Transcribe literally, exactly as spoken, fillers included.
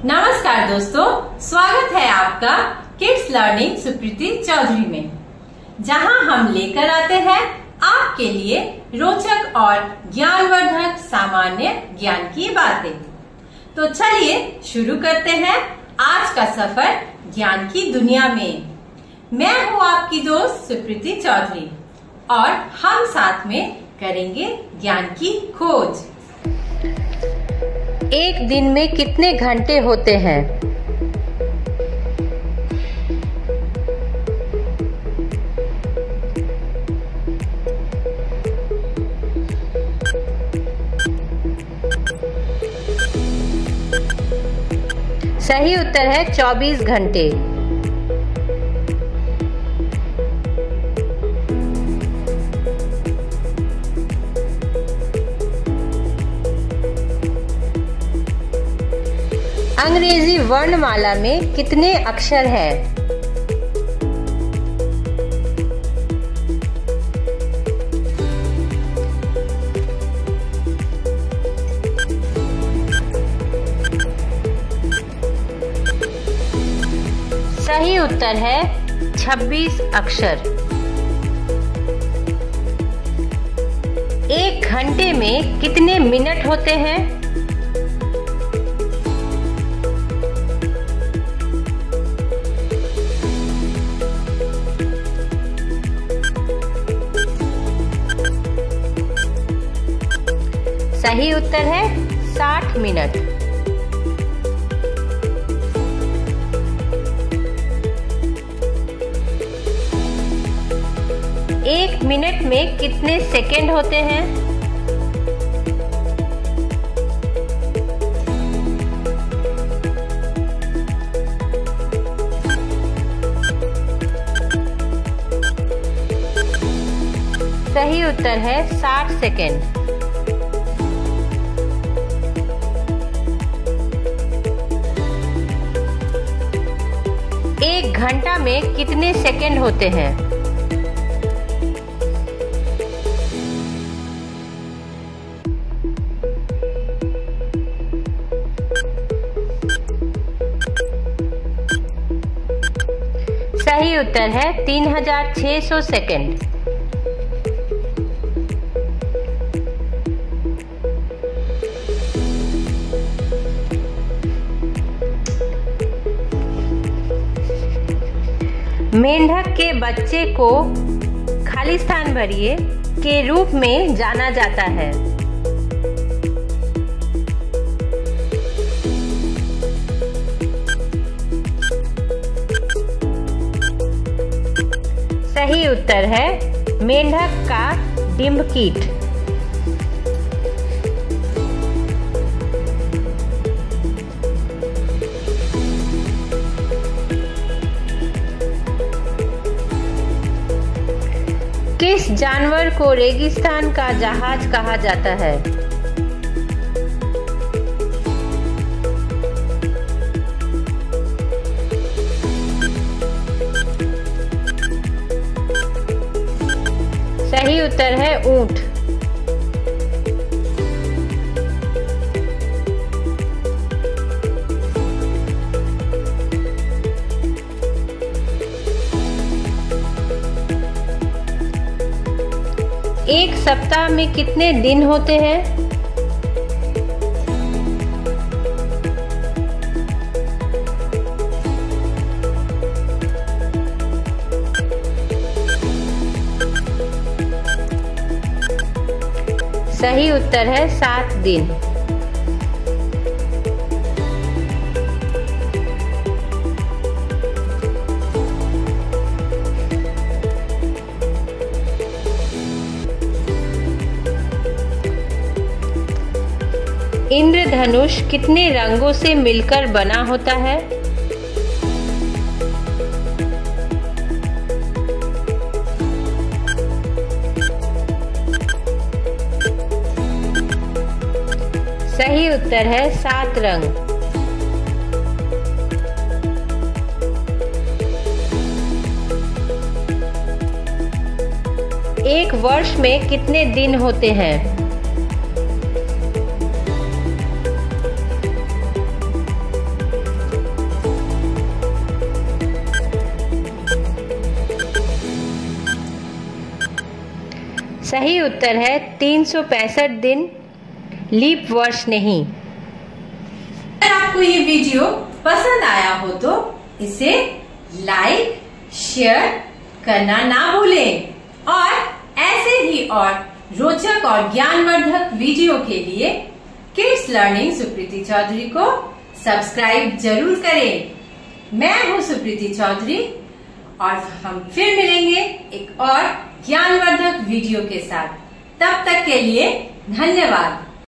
नमस्कार दोस्तों, स्वागत है आपका किड्स लर्निंग सुप्रीति चौधरी में, जहां हम लेकर आते हैं आपके लिए रोचक और ज्ञानवर्धक सामान्य ज्ञान की बातें। तो चलिए शुरू करते हैं आज का सफर ज्ञान की दुनिया में। मैं हूं आपकी दोस्त सुप्रीति चौधरी और हम साथ में करेंगे ज्ञान की खोज। एक दिन में कितने घंटे होते हैं? सही उत्तर है चौबीस घंटे। अंग्रेजी वर्णमाला में कितने अक्षर हैं? सही उत्तर है छब्बीस अक्षर। एक घंटे में कितने मिनट होते हैं? सही उत्तर है साठ मिनट। एक मिनट में कितने सेकंड होते हैं? सही उत्तर है साठ सेकंड। एक घंटा में कितने सेकंड होते हैं? सही उत्तर है तीन हजार छह सौ सेकंड। मेंढक के बच्चे को खालिस्तान भरिए के रूप में जाना जाता है। सही उत्तर है मेंढक का डिंभ कीट। किस जानवर को रेगिस्तान का जहाज कहा जाता है? सही उत्तर है ऊंट। एक सप्ताह में कितने दिन होते हैं? सही उत्तर है सात दिन। इंद्रधनुष कितने रंगों से मिलकर बना होता है? सही उत्तर है सात रंग। एक वर्ष में कितने दिन होते हैं? सही उत्तर है तीन सौ पैंसठ दिन, लीप वर्ष नहीं। अगर आपको ये वीडियो पसंद आया हो तो इसे लाइक शेयर करना ना भूलें और ऐसे ही और रोचक और ज्ञानवर्धक वीडियो के लिए किड्स लर्निंग सुप्रीति चौधरी को सब्सक्राइब जरूर करें। मैं हूँ सुप्रीति चौधरी और हम फिर मिलेंगे एक और ज्ञानवर्धक वीडियो के साथ। तब तक के लिए धन्यवाद।